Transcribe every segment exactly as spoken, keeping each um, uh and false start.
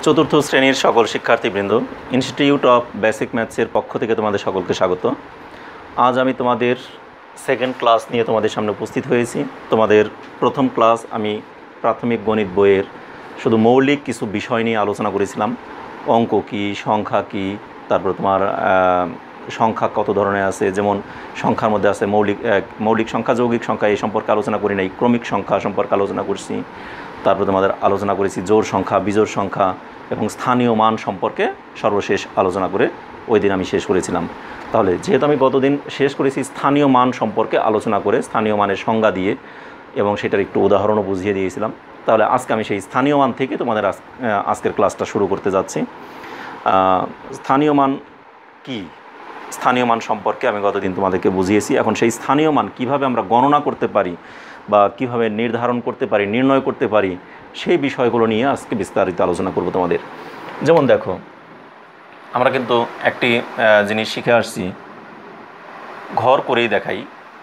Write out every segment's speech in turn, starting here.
চতুর্থ শ্রেণীর সকল শিক্ষার্থীবৃন্দ, ইনস্টিটিউট অফ বেসিক ম্যাথসের পক্ষ থেকে তোমাদের সকলকে স্বাগত। আজ আমি তোমাদের সেকেন্ড ক্লাস নিয়ে তোমাদের সামনে উপস্থিত হয়েছি। তোমাদের প্রথম ক্লাস আমি প্রাথমিক গণিত বইয়ের শুধু মৌলিক কিছু বিষয় নিয়ে আলোচনা করেছিলাম। অঙ্ক কী, সংখ্যা কী, তারপর তোমার সংখ্যা কত ধরনের আছে, যেমন সংখ্যার মধ্যে আছে মৌলিক মৌলিক সংখ্যা, যৌগিক সংখ্যা, এই সম্পর্কে আলোচনা করি নাই। ক্রমিক সংখ্যা সম্পর্কে আলোচনা করছি। তারপর তোমাদের আলোচনা করেছি জোড় সংখ্যা, বিজোড় সংখ্যা এবং স্থানীয় মান সম্পর্কে সর্বশেষ আলোচনা করে ওই দিন আমি শেষ করেছিলাম। তাহলে যেহেতু আমি গতদিন শেষ করেছি স্থানীয় মান সম্পর্কে আলোচনা করে, স্থানীয় মানের সংজ্ঞা দিয়ে এবং সেটার একটু উদাহরণও বুঝিয়ে দিয়েছিলাম, তাহলে আজকে আমি সেই স্থানীয় মান থেকে তোমাদের আজকের ক্লাসটা শুরু করতে যাচ্ছি। স্থানীয় মান কি, স্থানীয় মান সম্পর্কে আমি গতদিন তোমাদেরকে বুঝিয়েছি। এখন সেই স্থানীয় মান কিভাবে আমরা গণনা করতে পারি বা কিভাবে নির্ধারণ করতে পারি, নির্ণয় করতে পারি, সেই বিষয়গুলো নিয়ে আজকে বিস্তারিত আলোচনা করব তোমাদের। যেমন দেখো, আমরা কিন্তু একটি জিনিস শিখে আসছি, ঘর করেই দেখাই।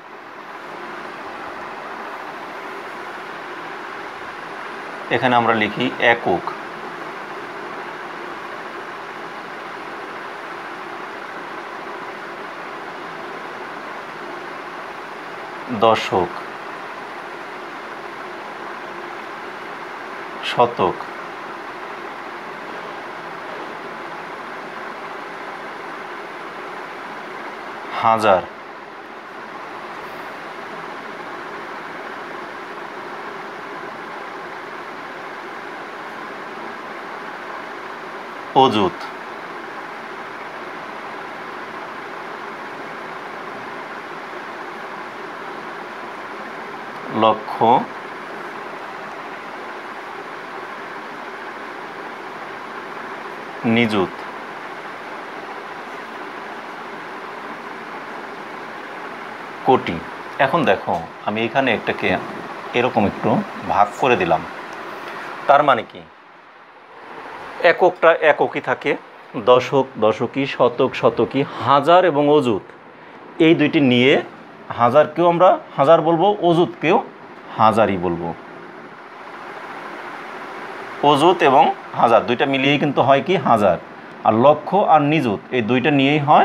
এখানে আমরা লিখি একক, দশক, শতক, হাজার, অযুত, লক্ষ, নিযুত, কোটি। এখন দেখো, আমি এখানে একটাকে এরকম একটু ভাগ করে দিলাম। তার মানে কি, এককটা এককই থাকে, দশক দশকই, শতক শতকই, হাজার এবং অযুত এই দুইটি নিয়ে হাজারকেও আমরা হাজার বলবো, অযুতকেও হাজারই বলবো। অযুত এবং হাজার দুইটা মিলিয়েই কিন্তু হয় কি হাজার, আর লক্ষ আর নিযুত এই দুইটা নিয়েই হয়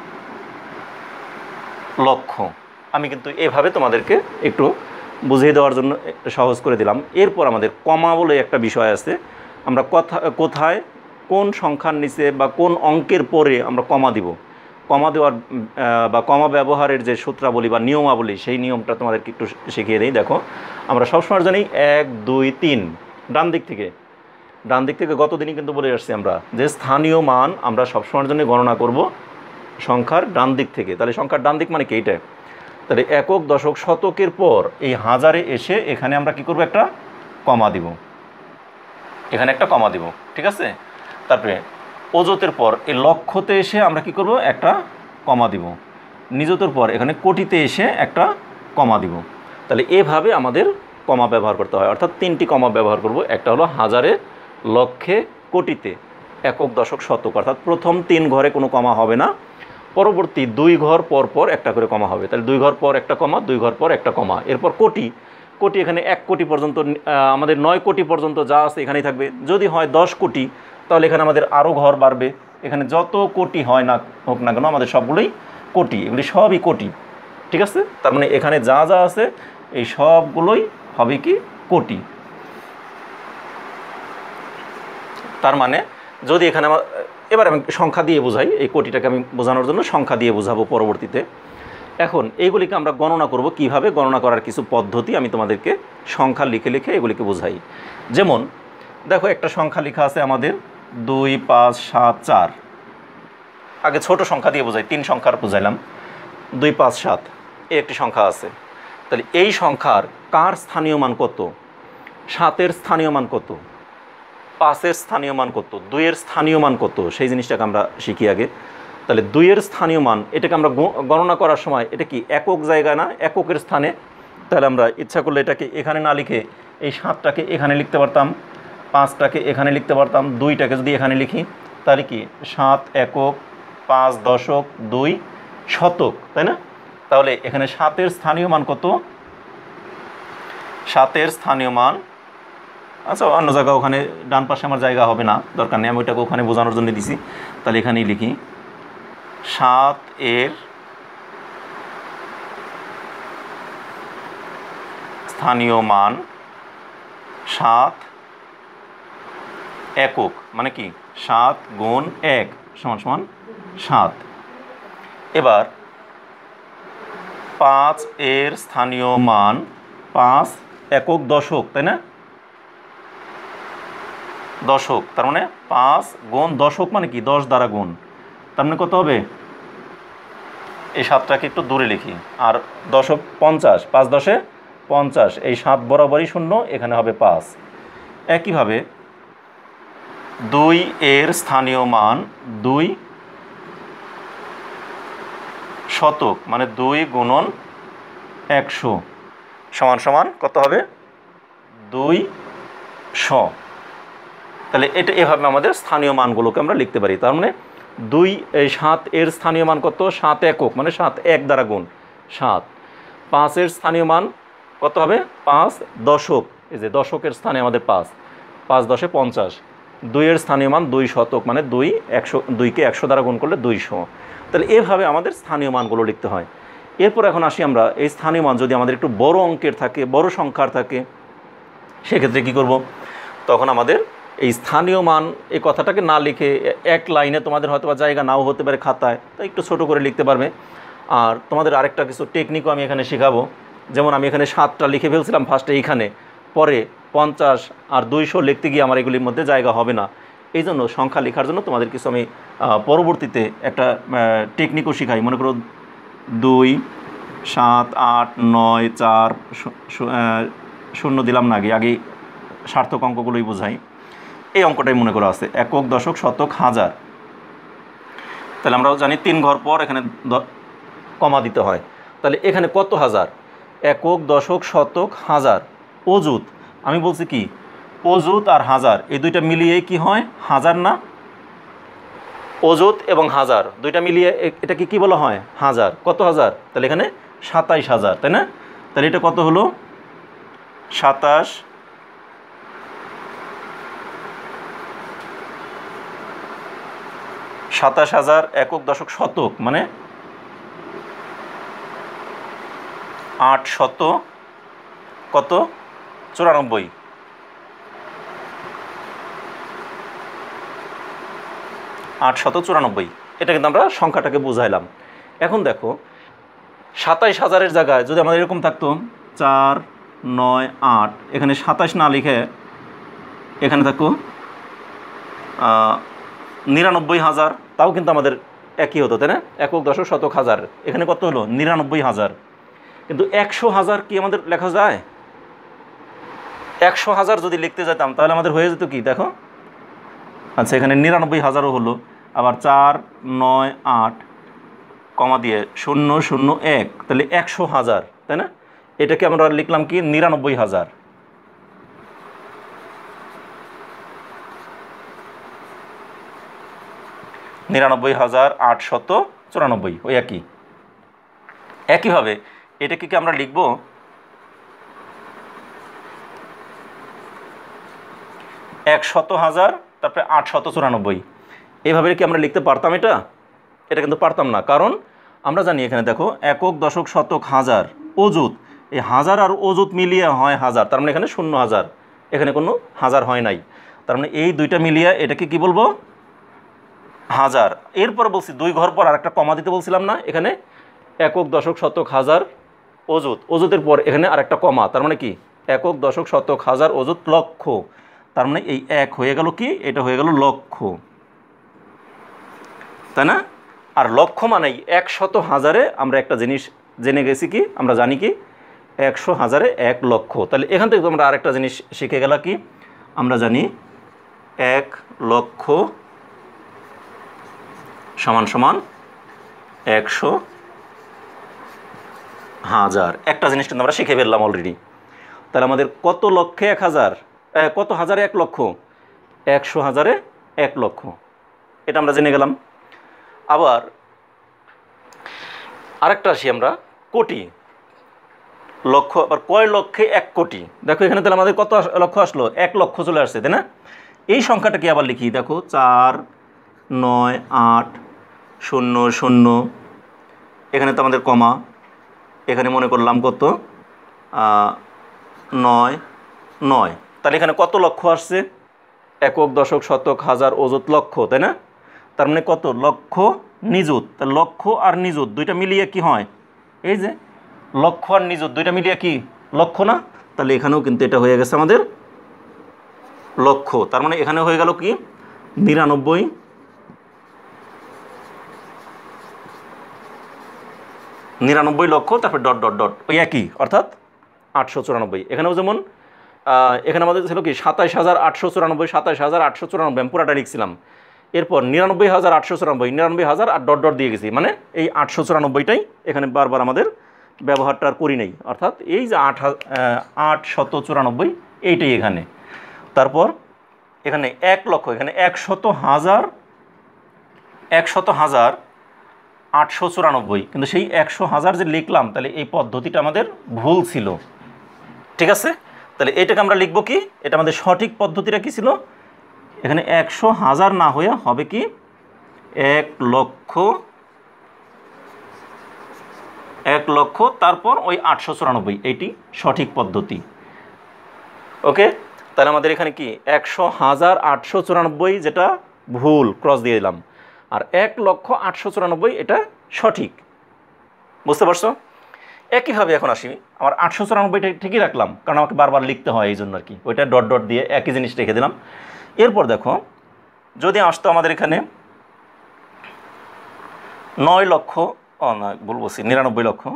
লক্ষ। আমি কিন্তু এভাবে তোমাদেরকে একটু বুঝিয়ে দেওয়ার জন্য সহজ করে দিলাম। এরপর আমাদের কমা বলে একটা বিষয় আছে। আমরা কথা কোথায় কোন সংখ্যার নিচে বা কোন অঙ্কের পরে আমরা কমা দিব, কমা দেওয়ার বা কমা ব্যবহারের যে সূত্রাবলী বা নিয়মাবলী, সেই নিয়মটা তোমাদেরকে একটু শিখিয়ে দিই। দেখো, আমরা সবসময় জানি এক দুই তিন, ডান দিক থেকে ডান দিক থেকে গতদিনই কিন্তু বলে আসছি আমরা যে স্থানীয় মান আমরা সবসময়ের জন্য গণনা করব সংখ্যার ডান দিক থেকে। তাহলে সংখ্যার ডান দিক মানে কি, এইটা। তাহলে একক, দশক, শতকের পর এই হাজারে এসে এখানে আমরা কি করব, একটা কমা দিব, এখানে একটা কমা দিব, ঠিক আছে। তারপরে অযুতের পর এই লক্ষতে এসে আমরা কি করব, একটা কমা দিব। নিযুতের পর এখানে কোটিতে এসে একটা কমা দিব। তাহলে এভাবে আমাদের কমা ব্যবহার করতে হয়, অর্থাৎ তিনটি কমা ব্যবহার করব। একটা হলো হাজারে, লক্ষে, কোটিতে, একক, দশক, শতক, অর্থাৎ প্রথম তিন ঘরে কোনো কমা হবে না, পরবর্তী দুই ঘর পর পর একটা করে কমা হবে। তাহলে দুই ঘর পর একটা কমা, দুই ঘর পর একটা কমা। এরপর কোটি, কোটি এখানে এক কোটি পর্যন্ত, আমাদের নয় কোটি পর্যন্ত যা আছে এখানেই থাকবে। যদি হয় দশ কোটি তাহলে এখানে আমাদের আরও ঘর বাড়বে। এখানে যত কোটি হয় না হোক না কেন আমাদের সবগুলোই কোটি, এগুলি সবই কোটি, ঠিক আছে। তার মানে এখানে যা যা আছে এই সবগুলোই হবে কি কোটি। তার মানে যদি এখানে আমার, এবার আমি সংখ্যা দিয়ে বোঝাই, এই কোটিটাকে আমি বোঝানোর জন্য সংখ্যা দিয়ে বোঝাবো পরবর্তীতে। এখন এইগুলিকে আমরা গণনা করব। কিভাবে গণনা করার কিছু পদ্ধতি আমি তোমাদেরকে সংখ্যা লিখে লিখে এগুলিকে বোঝাই। যেমন দেখো, একটা সংখ্যা লেখা আছে আমাদের দুই, পাঁচ, সাত, চার। আগে ছোট সংখ্যা দিয়ে বোঝাই, তিন সংখ্যার বোঝাইলাম। দুই, পাঁচ, সাত এই একটি সংখ্যা আছে। তাহলে এই সংখ্যার কার স্থানীয় মান কত, সাতের স্থানীয় মান কত, পাঁচের স্থানীয় মান কত, দুইয়ের স্থানীয় মান কত, সেই জিনিসটাকে আমরা শিখি আগে। তাহলে দুইয়ের স্থানীয় মান, এটাকে আমরা গণনা করার সময় এটা কি একক জায়গা না, এককের স্থানে। তাহলে আমরা ইচ্ছা করলে এটাকে এখানে না লিখে এই সাতটাকে এখানে লিখতে পারতাম, পাঁচটাকে এখানে লিখতে পারতাম, দুইটাকে যদি এখানে লিখি তাহলে কি সাত একক, পাঁচ দশক, দুই শতক, তাই না। তাহলে এখানে সাতের স্থানীয় মান কত, সাতের স্থানীয় মান আচ্ছা অন্য জায়গা ওখানে ডান পাশে আমার জায়গা হবে না, দরকার নেই, আমি ওইটাকে ওখানে বোঝানোর জন্য দিছি। তাহলে এখানেই লিখি সাত এর স্থানীয় মান সাত একক, মানে কি সাত গুণ এক সমান সমান সাত। এবার পাঁচ এর স্থানীয় মান পাঁচ একক দশক, তাই না, দশক, তার মানে পাঁচ গুণ দশক মানে কি দশ দ্বারা গুণ, তার মানে কত হবে, এই সাতটাকে একটু দূরে লিখি, আর দশক পঞ্চাশ, পাঁচ দশে পঞ্চাশ, এই সাত বরাবরই শূন্য, এখানে হবে পাঁচ। একইভাবে দুই এর স্থানীয় মান দুই শতক, মানে দুই গুণন একশো সমান সমান কত হবে, দুই শ। তাহলে এটা এভাবে আমাদের স্থানীয় মানগুলোকে আমরা লিখতে পারি। তার মানে দুই এই সাত এর স্থানীয় মান কত, সাত একক, মানে সাত এক দ্বারা গুণ সাত। পাঁচের স্থানীয় মান কত হবে, পাঁচ দশক, এই যে দশকের স্থানে আমাদের পাঁচ, পাঁচ দশে পঞ্চাশ। দুইয়ের স্থানীয় মান দুই শতক, মানে দুই একশো, দুইকে একশো দ্বারা গুণ করলে দুইশো। তাহলে এভাবে আমাদের স্থানীয় মানগুলো লিখতে হয়। এরপর এখন আসি আমরা, এই স্থানীয় মান যদি আমাদের একটু বড় অঙ্কের থাকে, বড় সংখ্যার থাকে, সেক্ষেত্রে কী করব, তখন আমাদের এই স্থানীয় মান এই কথাটাকে না লিখে এক লাইনে, তোমাদের হয়তো বা জায়গা নাও হতে পারে খাতায়, তাই একটু ছোটো করে লিখতে পারবে। আর তোমাদের আরেকটা কিছু টেকনিকও আমি এখানে শেখাবো। যেমন আমি এখানে সাতটা লিখে ফেলছিলাম ফার্স্টে এইখানে, পরে পঞ্চাশ আর দুইশো লিখতে গিয়ে আমার এগুলির মধ্যে জায়গা হবে না। এই জন্য সংখ্যা লেখার জন্য তোমাদের কিছু আমি পরবর্তীতে একটা টেকনিকও শেখাই। মনে করো দুই সাত আট নয় চার শূন্য দিলাম না, আগে আগে সার্থক অঙ্কগুলোই বোঝাই। এই অঙ্কটাই মনে করা আছে একক দশক শতক হাজার। তাহলে আমরাও জানি তিন ঘর পর এখানে কমা দিতে হয়। তাহলে এখানে কত হাজার, একক দশক শতক হাজার। অযুত আমি বলছি কি, অযুত আর হাজার এই দুইটা মিলিয়েই কি হয় হাজার না, অযুত এবং হাজার দুইটা মিলিয়ে এটাকে কি বলা হয় হাজার। কত হাজার, তাহলে এখানে সাতাইশ হাজার, তাই না। তাহলে এটা কত হলো, সাতাশ সাতাশ হাজার একক দশক শতক, মানে আট শত কত চুরানব্বই। আট শত চুরানব্বই, এটা কিন্তু আমরা সংখ্যাটাকে বুঝাইলাম। এখন দেখো সাতাইশ হাজারের জায়গায় যদি আমাদের এরকম থাকতো চার নয় আট, এখানে সাতাইশ না লিখে এখানে থাকো নিরানব্বই হাজার, তাও কিন্তু আমাদের একই হতো, তাই না। একক দশক শতক হাজার, এখানে কত হলো নিরানব্বই হাজার। কিন্তু একশো হাজার কি আমাদের লেখা যায়, একশো হাজার যদি লিখতে যেতাম তাহলে আমাদের হয়ে যেত কি দেখো, আচ্ছা এখানে নিরানব্বই হাজারও হলো, আবার চার নয় আট কমা দিয়ে শূন্য শূন্য এক, তাহলে একশো হাজার, তাই না। এটাকে আমরা লিখলাম কি নিরানব্বই হাজার। নিরানব্বই হাজার আটশত চুরানব্বই, ওই একই। একইভাবে এটাকে কি আমরা লিখব একশত হাজার তারপরে আটশত চুরানব্বই, এইভাবে কি আমরা লিখতে পারতাম এটা? এটা কিন্তু পারতাম না, কারণ আমরা জানি এখানে দেখো একক দশক শতক হাজার অযুত, এই হাজার আর অযুত মিলিয়ে হয় হাজার, তার মানে এখানে শূন্য হাজার, এখানে কোনো হাজার হয় নাই, তার মানে এই দুইটা মিলিয়ে এটাকে কি বলবো হাজার। এরপর বলছি দুই ঘর পর আর একটা কমা দিতে বলছিলাম না, এখানে একক দশক শতক হাজার অযুত, অযুতের পর এখানে আর একটা কমা, তার মানে কি একক দশক শতক হাজার অযুত লক্ষ, তার মানে এই এক হয়ে গেল কি, এটা হয়ে গেল লক্ষ, তাই না। আর লক্ষ মানেই একশত হাজারে আমরা একটা জিনিস জেনে গেছি কি, আমরা জানি কি একশো হাজারে এক লক্ষ। তাহলে এখান থেকে তোমরা আরেকটা জিনিস শিখে গেলা কি, আমরা জানি এক লক্ষ সমান সমান একশো হাজার। একটা জিনিস কিন্তু আমরা শিখে ফেললাম অলরেডি। তাহলে আমাদের কত লক্ষে এক হাজার, কত হাজারে এক লক্ষ, একশো হাজারে এক লক্ষ, এটা আমরা জেনে গেলাম। আবার আরেকটা আসি আমরা কোটি। লক্ষ, আবার কয় লক্ষে এক কোটি। দেখো এখানে তাহলে আমাদের কত লক্ষ আসলো, এক লক্ষ চলে আসছে, তাই না? এই সংখ্যাটাকে আবার লিখি, দেখো চার নয় আট শূন্য শূন্য, এখানে তো আমাদের কমা, এখানে মনে করলাম কত নয় নয়, তাহলে এখানে কত লক্ষ আসছে, একক দশক শতক হাজার অযুত লক্ষ, তাই না? তার মানে কত লক্ষ নিযুত, তা লক্ষ আর নিযুত দুইটা মিলিয়ে কি হয়, এই যে লক্ষ আর নিযুত দুইটা মিলিয়ে কি লক্ষ না? তাহলে এখানেও কিন্তু এটা হয়ে গেছে আমাদের লক্ষ। তার মানে এখানে হয়ে গেল কি নিরানব্বই নিরানব্বই লক্ষ, তারপর ডট ডট ডট ওই একই, অর্থাৎ আটশো চুরানব্বই। এখানেও যেমন এখানে আমাদের ছিল কি সাতাইশ হাজার আটশো চুরানব্বই, সাতাইশ হাজার আটশো চুরানব্বই আমি পুরাটা লিখছিলাম, এরপর নিরানব্বই হাজার আটশো চুরানব্বই, নিরানব্বই হাজার আর ডট ডট দিয়ে গেছি, মানে এই আটশো চুরানব্বইটাই এখানে বারবার আমাদের ব্যবহারটা আর করি নেই, অর্থাৎ এই যে আট আট শত চুরানব্বই এইটাই এখানে। তারপর এখানে এক লক্ষ, এখানে একশত হাজার একশত হাজার আটশো চুরানব্বই, কিন্তু সেই একশো হাজার যে লিখলাম তাহলে এই পদ্ধতিটা আমাদের ভুল ছিল, ঠিক আছে? তাহলে এটাকে আমরা লিখব কি, এটা আমাদের সঠিক পদ্ধতিটা কি ছিল, এখানে একশো হাজার না হয়ে হবে কি এক লক্ষ, এক লক্ষ তারপর ওই আটশো চুরানব্বই, এইটি সঠিক পদ্ধতি। ওকে, তাহলে আমাদের এখানে কি একশো হাজার আটশো চুরানব্বই যেটা ভুল ক্রস দিয়ে দিলাম, আর এক লক্ষ আটশো চুরানব্বই এটা সঠিক, বুঝতে পারছো? একইভাবে এখন আসি, আমার আটশো চুরানব্বইটা ঠিকই রাখলাম কারণ আমাকে বারবার লিখতে হয় এই জন্য আর কি, ওইটা ডট ডট দিয়ে একই জিনিস রেখে দিলাম। এরপর দেখো যদি আসতো আমাদের এখানে নয় লক্ষ, ও না ভুল বলছি, নিরানব্বই লক্ষ,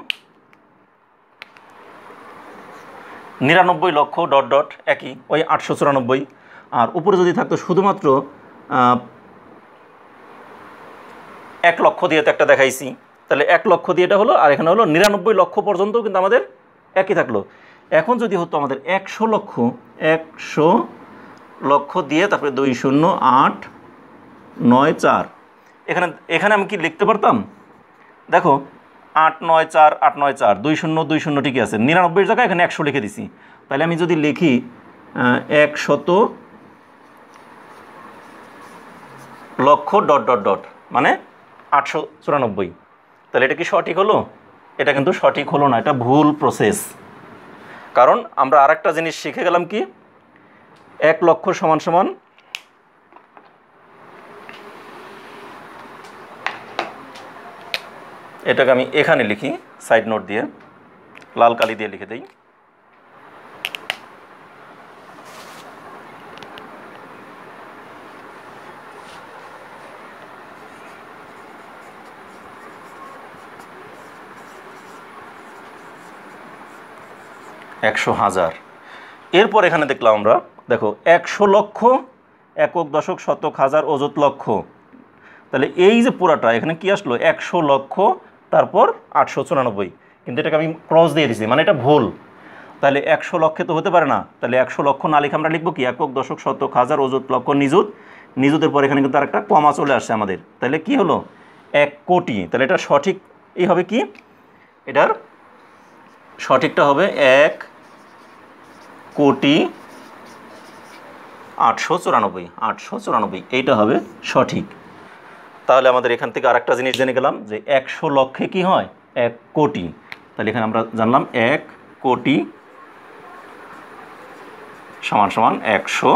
নিরানব্বই লক্ষ ডট ডট একই ওই আটশো চুরানব্বই, আর উপরে যদি থাকতো শুধুমাত্র এক লক্ষ দিয়ে তো একটা দেখাইছি, তাহলে এক লক্ষ দিয়ে এটা হলো, আর এখানে হলো নিরানব্বই লক্ষ পর্যন্ত কিন্তু আমাদের একই থাকলো। এখন যদি হতো আমাদের একশো লক্ষ, একশো লক্ষ দিয়ে তারপরে দুই শূন্য আট নয় চার, এখানে এখানে আমি কি লিখতে পারতাম, দেখো আট নয় চার আট নয় চার দুই শূন্য দুই শূন্য ঠিকই আছে, নিরানব্বইয়ের জায়গায় এখানে একশো লিখে দিছি, তাহলে আমি যদি লিখি একশত লক্ষ ডট ডট ডট মানে আটশো চুরানব্বই, তাহলে এটা কি সঠিক হলো? এটা কিন্তু সঠিক হলো না, এটা ভুল প্রসেস। কারণ আমরা আর একটা জিনিস শিখে গেলাম কি, এক লক্ষ সমান সমান এটাকে আমি এখানে লিখি সাইড নোট দিয়ে লাল কালি দিয়ে লিখে দিই, একশো হাজার। এরপর এখানে দেখলাম আমরা, দেখো একশো লক্ষ একক দশক শতক হাজার অযুত লক্ষ, তাহলে এই যে পুরাটা এখানে কি আসলো একশো লক্ষ তারপর আটশো চুরানব্বই, কিন্তু এটাকে আমি ক্রস দিয়ে দিছি, মানে এটা ভুল। তাহলে একশো লক্ষে তো হতে পারে না, তাহলে একশো লক্ষ না লিখে আমরা লিখবো কি একক দশক শতক হাজার অযুত লক্ষ নিযুত, নিযুতের পর এখানে কিন্তু আরেকটা কমা চলে আসছে আমাদের, তাহলে কি হলো এক কোটি। তাহলে এটা সঠিক এই হবে কি, এটার সঠিকটা হবে এক কোটি আটশো চুরানব্বই, আটশো চুরানব্বই এইটা হবে সঠিক। তাহলে আমাদের এখান থেকে আরেকটা জিনিস জেনে গেলাম যে একশো লক্ষে কি হয় এক কোটি, তাহলে এখানে আমরা জানলাম এক কোটি সমান সমান একশো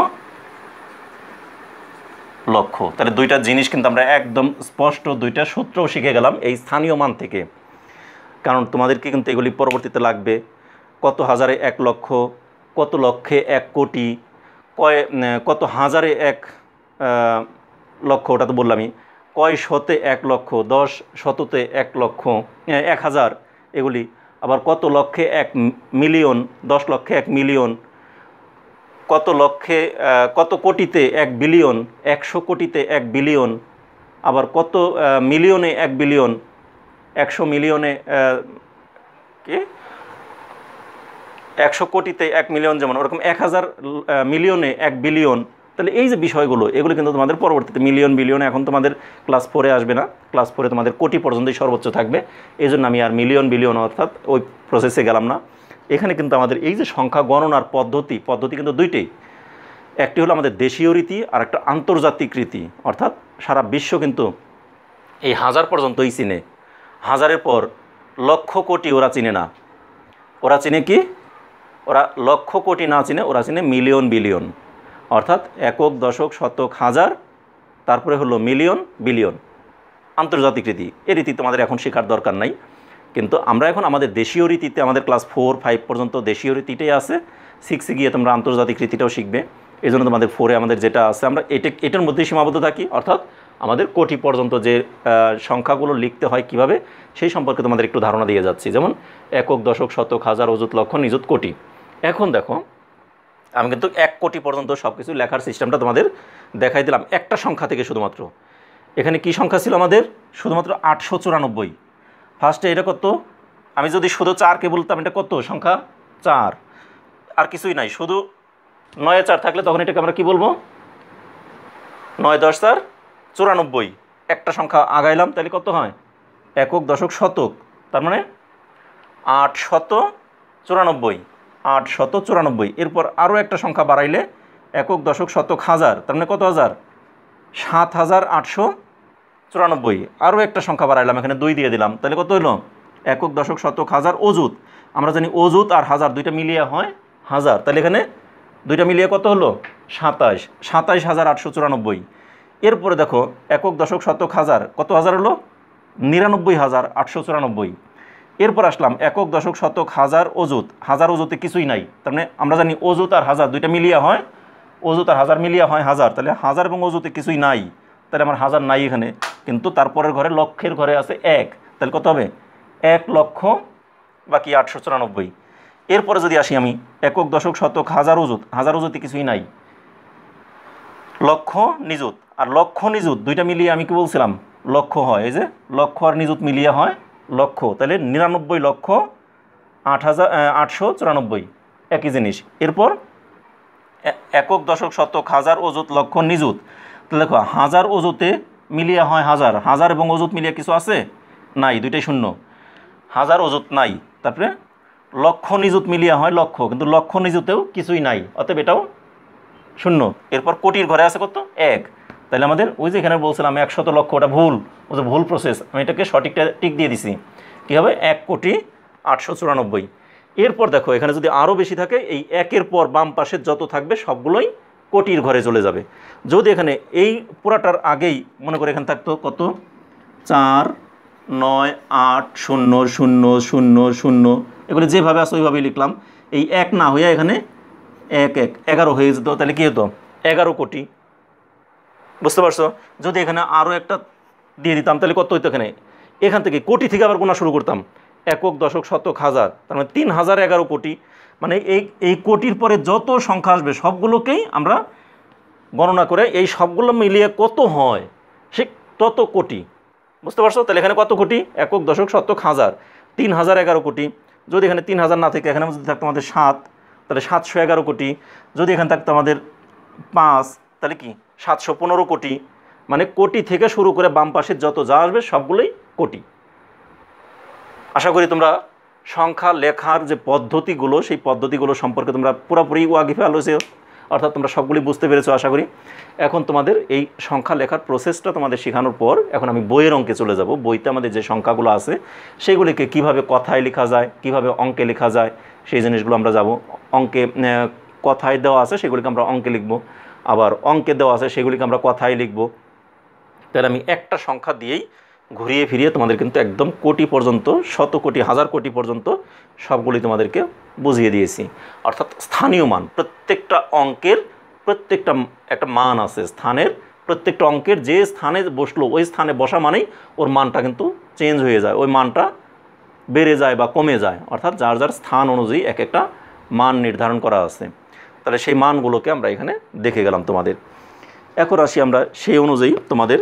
লক্ষ। তাহলে দুইটা জিনিস কিন্তু আমরা একদম স্পষ্ট দুইটা সূত্রও শিখে গেলাম এই স্থানীয় মান থেকে, কারণ তোমাদেরকে কিন্তু এগুলি পরবর্তীতে লাগবে। কত হাজারে এক লক্ষ, কত লক্ষে এক কোটি, কয় কত হাজারে এক লক্ষ, ওটা তো বললামই, কয় শতে এক লক্ষ, দশ শততে এক লক্ষ এক হাজার এগুলি, আবার কত লক্ষে এক মিলিয়ন, দশ লক্ষে এক মিলিয়ন, কত লক্ষে কত কোটিতে এক বিলিয়ন, একশো কোটিতে এক বিলিয়ন, আবার কত মিলিয়নে এক বিলিয়ন, একশো মিলিয়নে কি একশো কোটিতে এক মিলিয়ন, যেমন ওরকম এক হাজার মিলিয়নে এক বিলিয়ন। তাহলে এই যে বিষয়গুলো এগুলো কিন্তু তোমাদের পরবর্তীতে মিলিয়ন বিলিয়নে এখন তোমাদের ক্লাস ফোরে আসবে না, ক্লাস ফোরে তোমাদের কোটি পর্যন্তই সর্বোচ্চ থাকবে, এই জন্য আমি আর মিলিয়ন বিলিয়ন অর্থাৎ ওই প্রসেসে গেলাম না। এখানে কিন্তু আমাদের এই যে সংখ্যা গণনার পদ্ধতি পদ্ধতি কিন্তু দুইটাই, একটি হলো আমাদের দেশীয় রীতি আর একটা আন্তর্জাতিক রীতি। অর্থাৎ সারা বিশ্ব কিন্তু এই হাজার পর্যন্তই চিনে, হাজারের পর লক্ষ কোটি ওরা চিনে না। ওরা চিনে কি? ওরা লক্ষ কোটি না চিনে, ওরা চিনে মিলিয়ন বিলিয়ন। অর্থাৎ একক, দশক, শতক, হাজার, তারপরে হলো মিলিয়ন, বিলিয়ন। আন্তর্জাতিক রীতি, এই রীতি তোমাদের এখন শেখার দরকার নাই, কিন্তু আমরা এখন আমাদের দেশীয় রীতিতে, আমাদের ক্লাস ফোর ফাইভ পর্যন্ত দেশীয় রীতিটাই আছে। সিক্সে গিয়ে তোমরা আন্তর্জাতিক রীতিটাও শিখবে। এই জন্য তোমাদের ফোরে আমাদের যেটা আছে আমরা এটা এটার মধ্যেই সীমাবদ্ধ থাকি। অর্থাৎ আমাদের কোটি পর্যন্ত যে সংখ্যাগুলো লিখতে হয় কিভাবে, সেই সম্পর্কে তোমাদের একটু ধারণা দিয়ে যাচ্ছি। যেমন একক, দশক, শতক, হাজার, অযুত, লক্ষ, নিযুত, কোটি। এখন দেখো আমি কিন্তু এক কোটি পর্যন্ত সব কিছু লেখার সিস্টেমটা তোমাদের দেখাই দিলাম একটা সংখ্যা থেকে। শুধুমাত্র এখানে কি সংখ্যা ছিল আমাদের? শুধুমাত্র আটশো চুরানব্বই। ফার্স্টে এটা কত? আমি যদি শুধু চারকে বলতাম এটা কত সংখ্যা? চার, আর কিছুই নাই, শুধু নয়ে চার থাকলে তখন এটাকে আমরা কি বলবো? নয় দশ চার চুরানব্বই। একটা সংখ্যা আগাইলাম, তাহলে কত হয়? একক, দশক, শতক, তার মানে আট শত চুরানব্বই, আট শত চুরানব্বই। এরপর আরও একটা সংখ্যা বাড়াইলে একক, দশক, শতক, হাজার, তার মানে কত হাজার? সাত হাজার আটশো চুরানব্বই। আরও একটা সংখ্যা বাড়াইলাম, এখানে দুই দিয়ে দিলাম, তাহলে কত হলো? একক, দশক, শতক, হাজার, অযুত। আমরা জানি অযুত আর হাজার দুইটা মিলিয়ে হয় হাজার, তাহলে এখানে দুইটা মিলিয়ে কত হলো? সাতাশ, সাতাইশ হাজার আটশো চুরানব্বই। এরপরে দেখো একক, দশক, শতক, হাজার, কত হাজার হলো? নিরানব্বই হাজার আটশো চুরানব্বই। এরপর আসলাম একক, দশক, শতক, হাজার, অযুত। হাজার অযুতে কিছুই নাই, তার মানে আমরা জানি অযুত আর হাজার দুইটা মিলিয়ে হয়, অযুত আর হাজার মিলিয়ে হয় হাজার, তাহলে হাজার এবং অযুতে কিছুই নাই, তাহলে আমার হাজার নাই এখানে। কিন্তু তারপরের ঘরে লক্ষের ঘরে আছে এক, তাহলে কত হবে? এক লক্ষ বাকি আটশো চুরানব্বই। এরপরে যদি আসি আমি একক, দশক, শতক, হাজার, অযুত, হাজার অযুতে কিছুই নাই, লক্ষ, নিযুত। আর লক্ষ নিযুত দুইটা মিলিয়ে আমি কি বলছিলাম? লক্ষ হয়, এই যে লক্ষ আর নিযুত মিলিয়ে হয় লক্ষ, তাহলে নিরানব্বই লক্ষ আট হাজার আটশো চুরানব্বই, একই জিনিস। এরপর একক, দশক, শতক, হাজার, অযুত, লক্ষ, নিযুত। তাহলে দেখো হাজার অযুতে মিলিয়ে হয় হাজার, হাজার এবং অযুত মিলিয়ে কিছু আছে? নাই, দুইটাই শূন্য, হাজার অযুত নাই। তারপরে লক্ষ নিযুত মিলিয়ে হয় লক্ষ, কিন্তু লক্ষ নিযুতেও কিছুই নাই, অতএব এটাও শূন্য। এরপর কোটির ঘরে আছে কত? এক, তাহলে আমাদের ওই যে এখানে বলছিলাম একশত লক্ষ, ওটা ভুল, ও যে ভুল প্রসেস, আমি এটাকে সঠিকটা টিক দিয়ে দিছি। কী হবে? এক কোটি আটশো চুরানব্বই। এরপর দেখো এখানে যদি আরও বেশি থাকে, এই একের পর বাম পাশের যত থাকবে সবগুলোই কোটির ঘরে চলে যাবে। যদি এখানে এই পুরাটার আগেই মনে করে এখানে থাকতো কত? চার, নয়, আট, শূন্য, শূন্য, শূন্য, শূন্য, এগুলো যেভাবে আছে ওইভাবেই লিখলাম। এই এক না হইয়া এখানে এক এক এগারো হয়ে যেত, তাহলে কী হতো? এগারো কোটি। বুঝতে পারছো? যদি এখানে আরও একটা দিয়ে দিতাম তাহলে কত হইতো? এখানে এখান থেকে কোটি থেকে আবার গোনা শুরু করতাম, একক, দশক, শতক, হাজার, তার মানে তিন হাজার এগারো কোটি। মানে এই এই কোটির পরে যত সংখ্যা আসবে সবগুলোকেই আমরা গণনা করে এই সবগুলো মিলিয়ে কত হয় সে তত কোটি। বুঝতে পারছো? তাহলে এখানে কত কোটি? একক, দশক, শতক, হাজার, তিন হাজার এগারো কোটি। যদি এখানে তিন হাজার না থেকে এখানে যদি থাকতো আমাদের সাত, তাহলে সাতশো এগারো কোটি। যদি এখানে থাকতো আমাদের পাঁচ, তাহলে কি সাতশো পনেরো কোটি। মানে কোটি থেকে শুরু করে বাম পাশে যত যা আসবে সবগুলোই কোটি। আশা করি তোমরা সংখ্যা লেখার যে পদ্ধতিগুলো সেই পদ্ধতিগুলো সম্পর্কে তোমরা পুরোপুরি ওয়াকিফে আলোচে, অর্থাৎ তোমরা সবগুলি বুঝতে পেরেছো আশা করি। এখন তোমাদের এই সংখ্যা লেখার প্রসেসটা তোমাদের শেখানোর পর এখন আমি বইয়ের অঙ্কে চলে যাব। বইতে আমাদের যে সংখ্যাগুলো আছে সেগুলিকে কিভাবে কথায় লেখা যায়, কিভাবে অঙ্কে লেখা যায়, সেই জিনিসগুলো আমরা যাব। অঙ্কে কথায় দেওয়া আছে সেগুলিকে আমরা অঙ্কে লিখব, আবার অঙ্কে দেওয়া আছে সেগুলিকে আমরা কথায় লিখব। তাহলে আমি একটা সংখ্যা দিয়েই ঘুরিয়ে ফিরিয়ে তোমাদের কিন্তু একদম কোটি পর্যন্ত, শত কোটি, হাজার কোটি পর্যন্ত সবগুলি তোমাদেরকে বুঝিয়ে দিয়েছি। অর্থাৎ স্থানীয় মান, প্রত্যেকটা অঙ্কের প্রত্যেকটা একটা মান আছে, স্থানের প্রত্যেকটা অঙ্কের যে স্থানে বসলো ওই স্থানে বসা মানেই ওর মানটা কিন্তু চেঞ্জ হয়ে যায়, ওই মানটা বেড়ে যায় বা কমে যায়। অর্থাৎ যার যার স্থান অনুযায়ী এক একটা মান নির্ধারণ করা আছে। তাহলে সেই মানগুলোকে আমরা এখানে দেখে গেলাম তোমাদের। এখন আসি আমরা সেই অনুযায়ী তোমাদের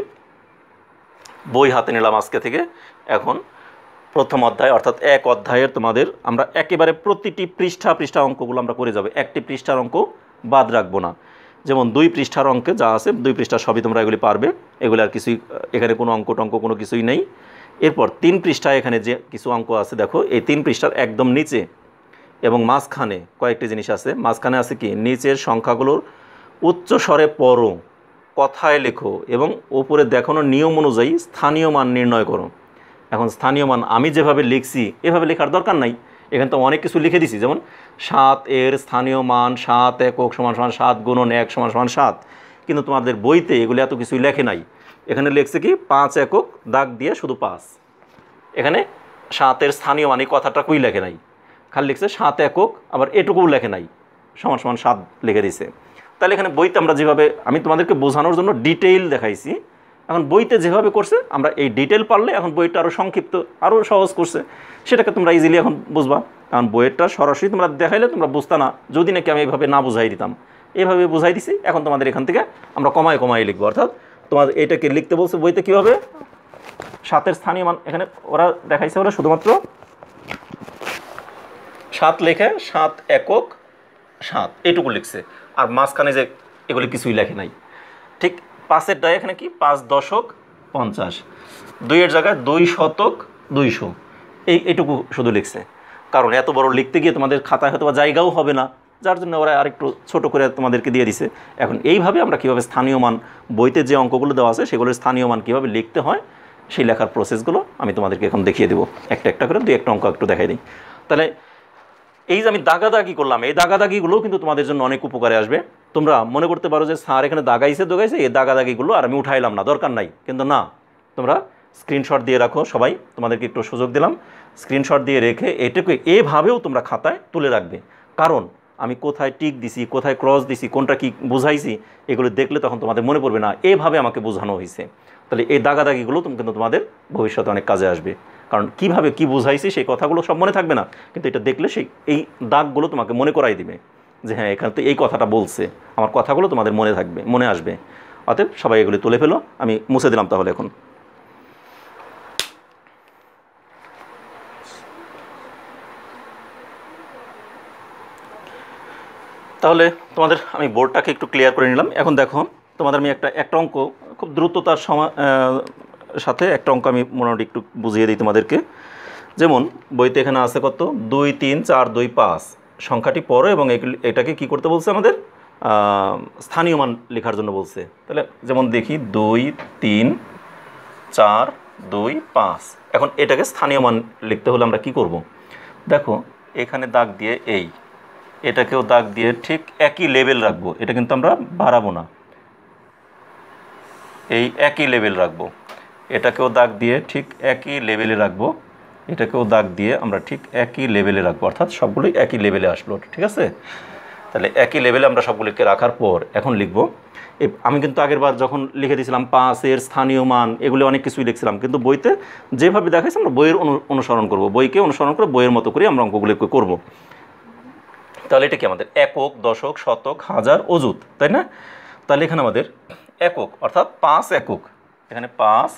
বই হাতে নিলাম আজকে থেকে। এখন প্রথম অধ্যায় অর্থাৎ এক অধ্যায়ের তোমাদের আমরা একেবারে প্রতিটি পৃষ্ঠা পৃষ্ঠা অঙ্কগুলো আমরা করে যাবে, একটি পৃষ্ঠার অঙ্ক বাদ রাখবো না। যেমন দুই পৃষ্ঠার অঙ্কে যা আছে দুই পৃষ্ঠা সবই তোমরা এগুলি পারবে, এগুলি আর কিছুই, এখানে কোনো অঙ্ক টঙ্ক কোনো কিছুই নেই। এরপর তিন পৃষ্ঠায় এখানে যে কিছু অঙ্ক আছে দেখো, এই তিন পৃষ্ঠার একদম নিচে এবং মাঝখানে কয়েকটি জিনিস আছে। মাঝখানে আছে কি, নিচের সংখ্যাগুলোর উচ্চ স্বরে পড়ো, কথায় লেখো এবং ওপরে দেখানো নিয়ম অনুযায়ী স্থানীয় মান নির্ণয় করো। এখন স্থানীয় মান আমি যেভাবে লিখছি এভাবে লেখার দরকার নাই, এখানে তো অনেক কিছু লিখে দিছি। যেমন সাত এর স্থানীয় মান সাত একক সমান সমান সাত গুণন এক সমান সমান সাত, কিন্তু তোমাদের বইতে এগুলো এত কিছুই লেখে নাই। এখানে লিখছে কি পাঁচ একক দাগ দিয়ে শুধু পাঁচ, এখানে সাতের স্থানীয় মান এই কথাটাকুই লেখে নাই, খালি লিখছে সাত একক, আবার এটুকুও লেখে নাই, সমান সমান সাত লিখে দিছে। তাহলে এখানে বইতে আমরা যেভাবে, আমি তোমাদেরকে বোঝানোর জন্য ডিটেইল দেখাইছি, এখন বইতে যেভাবে করছে আমরা এই ডিটেল পারলে এখন বইটা আরও সংক্ষিপ্ত আরও সহজ করছে, সেটাকে তোমরা ইজিলি এখন বুঝবা। কারণ বইয়েরটা সরাসরি তোমরা দেখাইলে তোমরা বুঝতা না, যদি নাকি আমি এইভাবে না বুঝাই দিতাম। এইভাবে বুঝাই দিছি, এখন তোমাদের এখান থেকে আমরা কমায় কমায় লিখবো। অর্থাৎ তোমাদের এটাকে লিখতে বলছে বইতে কীভাবে, সাতের স্থানীয় মান এখানে ওরা দেখাইছে, ওরা শুধুমাত্র সাত লেখে সাত একক সাত এটুকু লিখছে, আর মাঝখানে যে এগুলি কিছুই লেখে নাই। ঠিক পাঁচের ডায় এখানে কি পাঁচ দশক পঞ্চাশ, দুইয়ের জায়গায় দুই শতক দুইশো, এই এইটুকু শুধু লিখছে। কারণ এত বড় লিখতে গিয়ে তোমাদের খাতায় হয়তো বা জায়গাও হবে না, যার জন্য ওরা আরেকটু ছোট করে তোমাদেরকে দিয়ে দিছে। এখন এইভাবে আমরা কীভাবে স্থানীয় মান, বইতে যে অঙ্কগুলো দেওয়া আছে সেগুলোর স্থানীয় মান কীভাবে লিখতে হয় সেই লেখার প্রসেসগুলো আমি তোমাদেরকে এখন দেখিয়ে দেবো, একটা একটা করে দুই একটা অঙ্ক একটু দেখাই দিই। তাহলে এই যে আমি দাগাদাগি করলাম, এই দাগাদাগিগুলোও কিন্তু তোমাদের জন্য অনেক উপকারে আসবে। তোমরা মনে করতে পারো যে স্যার এখানে দাগাইছে দোগাইছে, এই দাগাদাগিগুলো আর আমি উঠাইলাম না, দরকার নাই, কিন্তু না, তোমরা স্ক্রিনশট দিয়ে রাখো। সবাই তোমাদেরকে একটু সুযোগ দিলাম, স্ক্রিনশট দিয়ে রেখে এটাকে এভাবেও তোমরা খাতায় তুলে রাখবে। কারণ আমি কোথায় টিক দিছি, কোথায় ক্রস দিছি, কোনটা কি বুঝাইছি, এগুলো দেখলে তখন তোমাদের মনে পড়বে না এভাবে আমাকে বোঝানো হয়েছে। তাহলে এই দাগাদাগিগুলো তুমি কিন্তু তোমাদের ভবিষ্যতে অনেক কাজে আসবে। কারণ কিভাবে কি বুঝাইছি সেই কথাগুলো সব মনে থাকবে না, কিন্তু এটা দেখলে সেই এই দাগগুলো তোমাকে মনে করাই দিবে যে হ্যাঁ এখানে তো এই কথাটা বলছে, আমার কথাগুলো তোমাদের মনে থাকবে, মনে আসবে। অতএব সবাই এগুলি তুলে ফেলো, আমি মুছে দিলাম তাহলে এখন। তাহলে তোমাদের আমি বোর্ডটাকে একটু ক্লিয়ার করে নিলাম। এখন দেখো তোমাদের আমি একটা একটা অঙ্ক খুব দ্রুততার সময় সাথে একটা অঙ্ক আমি মোটামুটি একটু বুঝিয়ে দিই তোমাদেরকে। যেমন বইতে এখানে আছে কত, দুই তিন চার দুই পাঁচ সংখ্যাটি পড়ো এবং এটাকে কি করতে বলছে আমাদের, স্থানীয় মান লেখার জন্য বলছে। তাহলে যেমন দেখি দুই তিন চার দুই পাঁচ, এখন এটাকে স্থানীয় মান লিখতে হলে আমরা কি করব, দেখো এখানে দাগ দিয়ে এই এটাকেও দাগ দিয়ে ঠিক একই লেভেল রাখবো, এটা কিন্তু আমরা বাড়াবো না, এই একই লেভেল রাখবো। এটাকেও দাগ দিয়ে ঠিক একই লেভেলে রাখবো, এটাকেও দাগ দিয়ে আমরা ঠিক একই লেভেলে রাখবো, অর্থাৎ সবগুলোই একই লেভেলে আসলো। ঠিক আছে, তাহলে একই লেভেলে আমরা সবগুলিকে রাখার পর এখন লিখবো। আমি কিন্তু আগের বার যখন লিখে দিয়েছিলাম পাঁচের স্থানীয় মান, এগুলো অনেক কিছুই লিখছিলাম, কিন্তু বইতে যেভাবে দেখাইছে আমরা বইয়ের অনুসরণ করব, বইকে অনুসরণ করে বইয়ের মতো করে আমরা অঙ্কগুলো করব। তাহলে এটা কি আমাদের একক দশক শতক হাজার অযুত, তাই না? তাহলে এখানে আমাদের একক অর্থাৎ পাঁচ একক, এখানে পাঁচ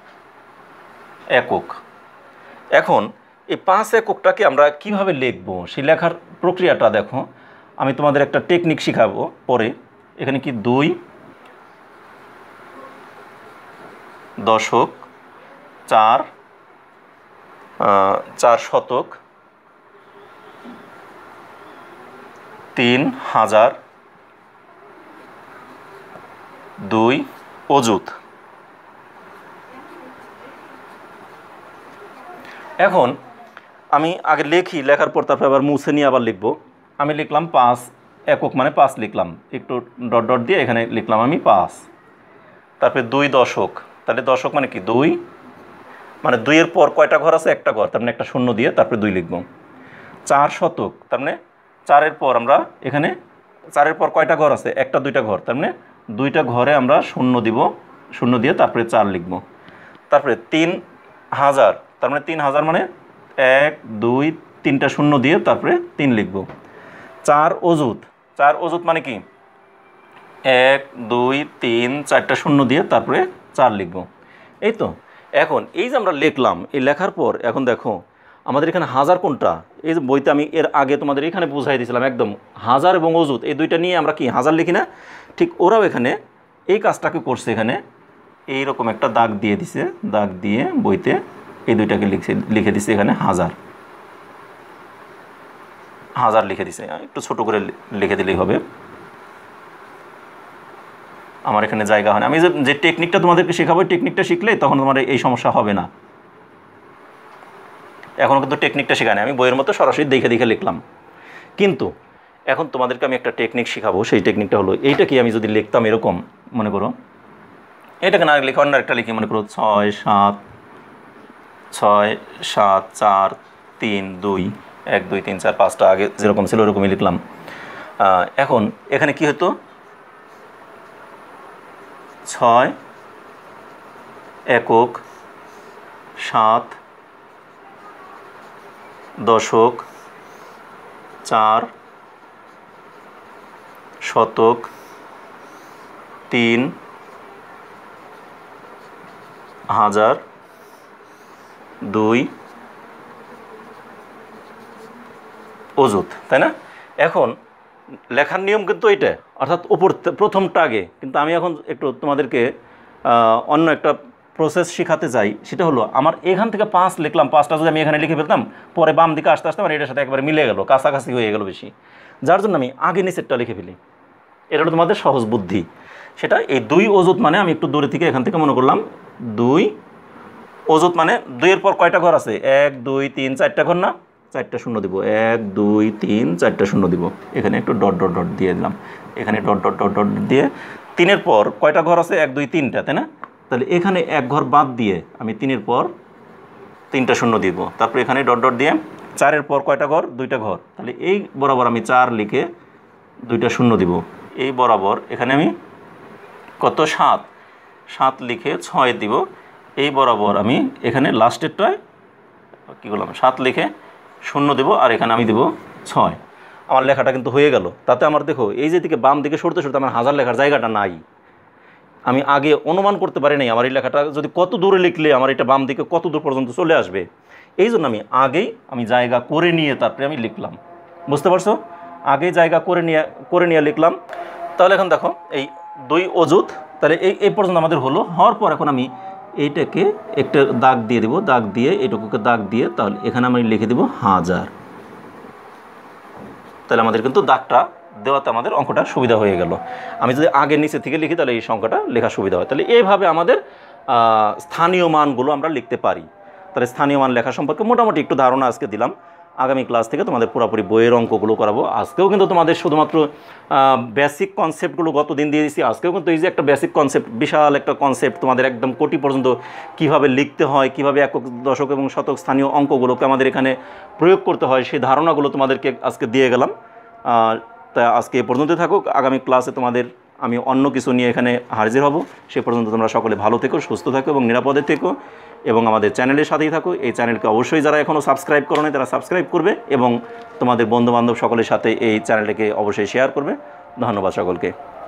একক। এখন এই পাঁচ এককটাকে আমরা কিভাবে লিখব সেই লেখার প্রক্রিয়াটা দেখো, আমি তোমাদের একটা টেকনিক শিখাবো পরে। এখানে কি দুই দশক, চার চার শতক, তিন হাজার, দুই অযুত। এখন আমি আগে লিখি, লেখার পর তারপর আবার মুছে নিয়ে আবার লিখব। আমি লিখলাম পাঁচ একক মানে পাঁচ লিখলাম, একটু ডট ডট দিয়ে এখানে লিখলাম আমি পাঁচ। তারপরে দুই দশক, তাহলে দশক মানে কি দুই, মানে দুইয়ের পর কয়টা ঘর আছে, একটা ঘর, তার মানে একটা শূন্য দিয়ে তারপরে দুই লিখব। চার শতক, তার মানে চারের পর আমরা এখানে চারের পর কয়টা ঘর আছে, একটা দুইটা ঘর, তার মানে দুইটা ঘরে আমরা শূন্য দিব, শূন্য দিয়ে তারপরে চার লিখব। তারপরে তিন হাজার, তার মানে তিন হাজার মানে এক দুই তিনটা শূন্য দিয়ে তারপরে তিন লিখব। চার অযুত, চার অযুত মানে কি এক দুই তিন চারটা শূন্য দিয়ে তারপরে চার লিখব। এই তো এখন এই যে আমরা লিখলাম, এই লেখার পর এখন দেখো আমাদের এখানে হাজার কোনটা, এই যে বইতে আমি এর আগে তোমাদের এখানে বুঝাই দিয়েছিলাম একদম, হাজার এবং অযুত এই দুইটা নিয়ে আমরা কি হাজার লিখি না, ঠিক ওরাও এখানে এই কাজটাকে করছে। এখানে এইরকম একটা দাগ দিয়ে দিছে, দাগ দিয়ে বইতে এই দুইটাকে লিখছে লিখে দিছে এখানে হাজার। হাজার লিখে দিছে, একটু ছোট করে লিখে দিলেই হবে, আমার এখানে জায়গা হয় না। আমি যে যে টেকনিকটা তোমাদেরকে শেখাবো টেকনিকটা শিখলে তখন তোমার এই সমস্যা হবে না। এখনও কিন্তু টেকনিকটা শেখানি, আমি বইয়ের মতো সরাসরি দেখে দেখে লিখলাম। কিন্তু এখন তোমাদেরকে আমি একটা টেকনিক শেখাবো, সেই টেকনিকটা হলো এইটা কি, আমি যদি লিখতাম এরকম, মনে করো এটাকে না লিখে অন্য একটা লিখি, মনে করো ছয় সাত ছয় সাত চার তিন দুই এক দুই তিন চার পাঁচটা আগে যেরকম ছিল ওরকমই লিখলাম। এখন এখানে কি হতো, ছয় একক সাত দশক চার শতক তিন হাজার দুই অযুত, তাই না? এখন লেখার নিয়ম কিন্তু এইটা, অর্থাৎ ওপর প্রথমটা আগে। কিন্তু আমি এখন একটু তোমাদেরকে অন্য একটা প্রসেস শেখাতে চাই, সেটা হলো আমার এখান থেকে পাঁচ লিখলাম, পাঁচটা যদি আমি এখানে লিখে ফেলতাম পরে বাম দিকে আসতে আসতে আমার এটার সাথে একবারে মিলে গেল, কাছাকাছি হয়ে গেল বেশি, যার জন্য আমি আগে নিচেরটা লিখে ফেলি। এটা হলো তোমাদের সহজ বুদ্ধি। সেটা এই দুই অযুত মানে আমি একটু দূরে থেকে এখান থেকে মনে করলাম দুই অযুত মানে দুইয়ের পর কয়টা ঘর আছে, এক দুই তিন চারটা ঘর না, চারটা শূন্য দিব, এক দুই তিন চারটা শূন্য দিব, এখানে একটু ডট ডট ডট দিয়ে দিলাম, এখানে ডট ডট ডট ডট দিয়ে তিনের পর কয়টা ঘর আছে, এক দুই তিনটা, তাই না? তাহলে এখানে এক ঘর বাদ দিয়ে আমি তিনের পর তিনটা শূন্য দিব, তারপর এখানে ডট ডট দিয়ে চারের পর কয়টা ঘর, দুইটা ঘর, তাহলে এই বরাবর আমি চার লিখে দুইটা শূন্য দিব, এই বরাবর এখানে আমি কত সাত সাত লিখে ছয় দিব, এই বরাবর আমি এখানে লাস্টেরটায় কী করলাম সাত লিখে শূন্য দেব, আর এখানে আমি দেব ছয়। আমার লেখাটা কিন্তু হয়ে গেল। তাতে আমার দেখো এই যে দিকে বাম দিকে সরতে সরতে আমার হাজার লেখার জায়গাটা নাই। আমি আগে অনুমান করতে পারি নাই আমার এই লেখাটা যদি কত দূরে লিখলে আমার এটা বাম দিকে কত দূর পর্যন্ত চলে আসবে, এই জন্য আমি আগেই আমি জায়গা করে নিয়ে তারপরে আমি লিখলাম। বুঝতে পারছো? আগে জায়গা করে নিয়ে করে নিয়ে লিখলাম। তাহলে এখন দেখো এই দুই অযুত, তাহলে এই এই পর্যন্ত আমাদের হলো। হওয়ার পর এখন আমি এইটাকে একটা দাগ দিয়ে দেবো, দাগ দিয়ে এইটুকুকে দাগ দিয়ে তাহলে এখানে আমি লিখে দেবো হাজার। তাহলে আমাদের কিন্তু দাগটা দেওয়াতে আমাদের অঙ্কটা সুবিধা হয়ে গেল। আমি যদি আগে নিচে থেকে লিখি তাহলে এই সংখ্যাটা লেখা সুবিধা হয়। তাহলে এইভাবে আমাদের স্থানীয় মানগুলো আমরা লিখতে পারি। তাহলে স্থানীয় মান লেখা সম্পর্কে মোটামুটি একটু ধারণা আজকে দিলাম। আগামী ক্লাস থেকে তোমাদের পুরোপুরি বইয়ের অঙ্কগুলো করাবো। আজকেও কিন্তু তোমাদের শুধুমাত্র বেসিক কনসেপ্টগুলো গত দিন দিয়ে দিচ্ছি। আজকেও কিন্তু এই যে একটা বেসিক কনসেপ্ট, বিশাল একটা কনসেপ্ট তোমাদের একদম কোটি পর্যন্ত কিভাবে লিখতে হয়, কিভাবে একক দশক এবং শতক স্থানীয় অঙ্কগুলোকে আমাদের এখানে প্রয়োগ করতে হয়, সেই ধারণাগুলো তোমাদেরকে আজকে দিয়ে গেলাম। তা আজকে এ পর্যন্ত থাকুক। আগামী ক্লাসে তোমাদের আমি অন্য কিছু নিয়ে এখানে হাজির হব। সে পর্যন্ত তোমরা সকলে ভালো থেকো, সুস্থ থাকো এবং নিরাপদে থেকো এবং আমাদের চ্যানেলের সাথেই থাকো। এই চ্যানেলকে অবশ্যই যারা এখনও সাবস্ক্রাইব করো না তারা সাবস্ক্রাইব করবে এবং তোমাদের বন্ধুবান্ধব সকলের সাথে এই চ্যানেলটাকে অবশ্যই শেয়ার করবে। ধন্যবাদ সকলকে।